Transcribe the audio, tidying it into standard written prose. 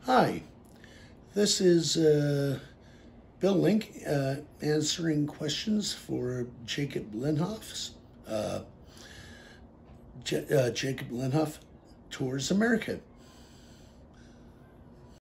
Hi, this is Bill Link answering questions for Jacob Lenhoff's. Jacob Lenhoff Tours America.